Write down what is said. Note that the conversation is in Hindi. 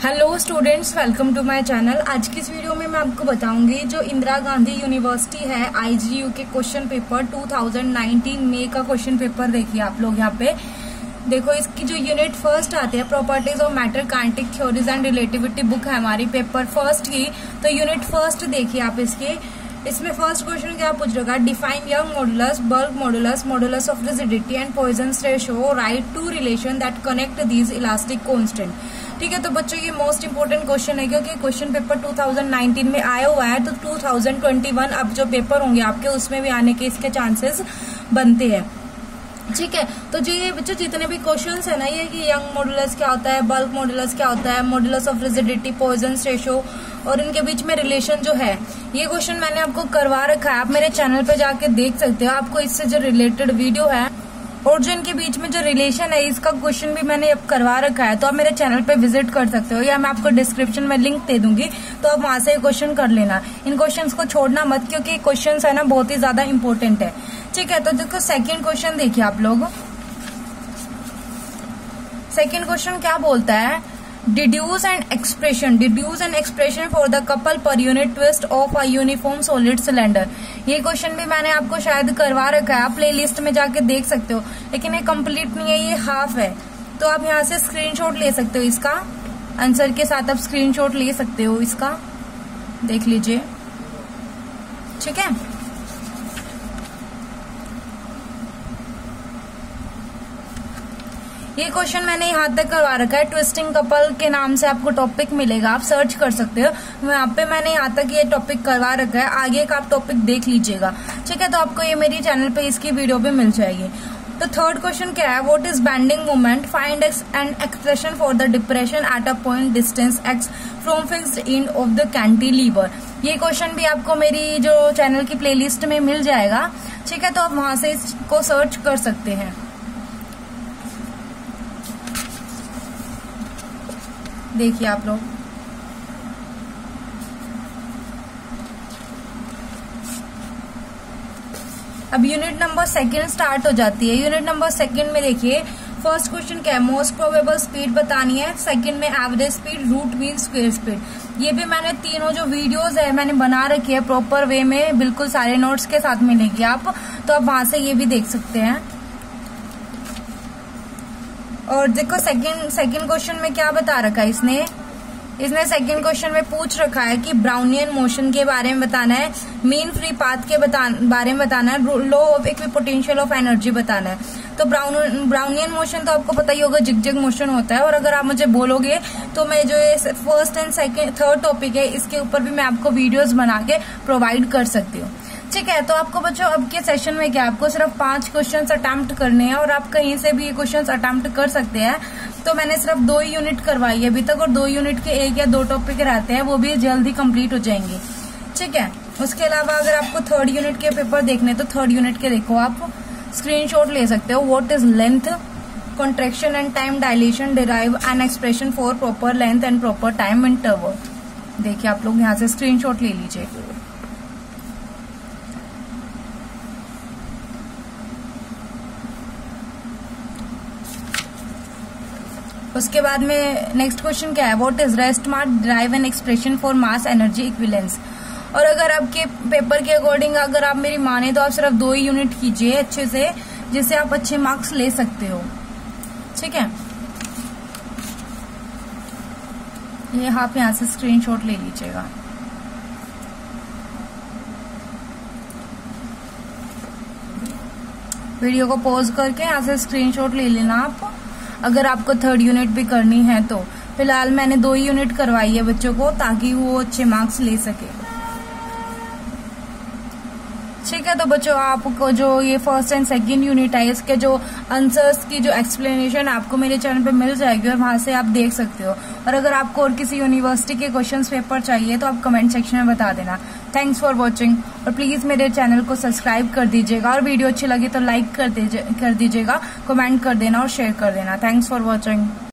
Hello students, welcome to my channel. आज की इस वीडियो में मैं आपको बताऊंगी जो इंदिरा गांधी यूनिवर्सिटी है IGU के क्वेश्चन पेपर 2019 मई का क्वेश्चन पेपर देखिए आप लोग। यहाँ पे देखो, इसकी जो यूनिट फर्स्ट आती है properties of matter, kinetic theories and relativity book है हमारी पेपर फर्स्ट की। तो यूनिट फर्स्ट देखिए आप इसमें फर्स्ट क्वेश्चन क्या पूछ रखा है, define Young modulus, bulk modulus, modulus of rigidity and Poisson ratio, write two relation that connect these elastic constant. ठीक है, तो बच्चों ये मोस्ट इंपोर्टेंट क्वेश्चन है क्योंकि क्वेश्चन पेपर 2019 में आया हुआ है, तो 2021 अब जो पेपर होंगे आपके उसमें भी आने के इसके चांसेस बनते हैं। ठीक है, तो जो ये बच्चों जितने भी क्वेश्चंस है ना, ये कि यंग मॉडुलस क्या होता है, बल्क मॉडुलस क्या होता है, modulus of rigidity, Poisson ratio और इनके बीच में रिलेशन जो है, ये क्वेश्चन मैंने आपको करवा रखा है। आप मेरे चैनल पे जाके देख सकते हो। आपको इससे जो रिलेटेड वीडियो है और जो इनके बीच में जो रिलेशन है इसका क्वेश्चन भी मैंने अब करवा रखा है, तो आप मेरे चैनल पे विजिट कर सकते हो या मैं आपको डिस्क्रिप्शन में लिंक दे दूंगी, तो आप वहां से क्वेश्चन कर लेना। इन क्वेश्चंस को छोड़ना मत क्योंकि क्वेश्चंस है ना बहुत ही ज्यादा इंपॉर्टेंट है। ठीक है, तो देखो सेकंड क्वेश्चन देखिए आप लोग। सेकंड क्वेश्चन क्या बोलता है, deduce and expression for the couple per unit twist of a uniform solid cylinder. ये क्वेश्चन भी मैंने आपको शायद करवा रखा है, आप प्ले लिस्ट में जाके देख सकते हो, लेकिन ये कंप्लीट नहीं है, ये हाफ है। तो आप यहाँ से स्क्रीनशॉट ले सकते हो, इसका आंसर के साथ आप स्क्रीनशॉट ले सकते हो, इसका देख लीजिए। ठीक है, ये क्वेश्चन मैंने यहाँ तक करवा रखा है, ट्विस्टिंग कपल के नाम से आपको टॉपिक मिलेगा, आप सर्च कर सकते हो। यहाँ पे मैंने यहाँ तक ये टॉपिक करवा रखा है, आगे का आप टॉपिक देख लीजिएगा। ठीक है, तो आपको ये मेरी चैनल पे इसकी वीडियो भी मिल जाएगी। तो थर्ड क्वेश्चन क्या है, what is bending moment, find an expression for the depression at a point distance x from fixed end of the cantilever. ये क्वेश्चन भी आपको मेरी जो चैनल की प्लेलिस्ट में मिल जाएगा। ठीक है, तो आप वहां से इसको सर्च कर सकते हैं। देखिए आप लोग, अब यूनिट नंबर सेकंड स्टार्ट हो जाती है। यूनिट नंबर सेकंड में देखिए फर्स्ट क्वेश्चन क्या है, मोस्ट प्रोबेबल स्पीड बतानी है, सेकंड में average speed, root mean, square speed. ये भी मैंने तीनों जो वीडियोस है मैंने बना रखी है प्रॉपर वे में, बिल्कुल सारे नोट्स के साथ मिलेगी आप, तो आप वहां से ये भी देख सकते हैं। और देखो सेकंड क्वेश्चन में क्या बता रखा है इसने सेकंड क्वेश्चन में पूछ रखा है कि ब्राउनियन मोशन के बारे में बताना है, मीन फ्री पाथ के बारे में बताना है, law of equipotential of energy बताना है। तो ब्राउनियन मोशन तो आपको पता ही होगा, जिगजैग मोशन होता है। और अगर आप मुझे बोलोगे तो मैं जो ये फर्स्ट एंड थर्ड टॉपिक है इसके ऊपर भी मैं आपको वीडियोज बना के प्रोवाइड कर सकती हूँ। ठीक है, तो आपको बच्चों अब के सेशन में क्या, आपको सिर्फ 5 क्वेश्चंस अटेम्प्ट करने हैं और आप कहीं से भी ये क्वेश्चंस अटेम्प्ट कर सकते हैं। तो मैंने सिर्फ 2 ही यूनिट करवाई है अभी तक, और 2 यूनिट के 1 या 2 टॉपिक रहते हैं, वो भी जल्दी कंप्लीट हो जाएंगे। ठीक है, उसके अलावा अगर आपको थर्ड यूनिट के पेपर देखने तो थर्ड यूनिट के देखो, आप स्क्रीनशॉट ले सकते हो। What is length, contraction and time dilation, derive an expression for proper length and proper time interval. देखिए आप लोग यहाँ से स्क्रीनशॉट ले लीजिए। उसके बाद में नेक्स्ट क्वेश्चन क्या है, what is rest mass, derive an expression for mass energy equivalence. और अगर आपके पेपर के अकॉर्डिंग अगर आप मेरी माने तो आप सिर्फ 2 ही यूनिट कीजिए अच्छे से, जिससे आप अच्छे मार्क्स ले सकते हो। ठीक है, ये आप यहाँ से स्क्रीनशॉट ले लीजिएगा। वीडियो को पॉज करके यहाँ से स्क्रीनशॉट ले लेना आप, अगर आपको थर्ड यूनिट भी करनी है तो। फिलहाल मैंने 2 ही यूनिट करवाई है बच्चों को ताकि वो अच्छे मार्क्स ले सके। ठीक है, तो बच्चों आपको जो ये फर्स्ट एंड सेकंड यूनिट है इसके जो आंसर्स की जो एक्सप्लेनेशन आपको मेरे चैनल पे मिल जाएगी और वहां से आप देख सकते हो। और अगर आपको और किसी यूनिवर्सिटी के क्वेश्चंस पेपर चाहिए तो आप कमेंट सेक्शन में बता देना। थैंक्स फॉर वॉचिंग, और प्लीज मेरे चैनल को सब्सक्राइब कर दीजिएगा, और वीडियो अच्छी लगी तो लाइक कर दीजिएगा, कमेंट कर देना और शेयर कर देना। Thanks for watching.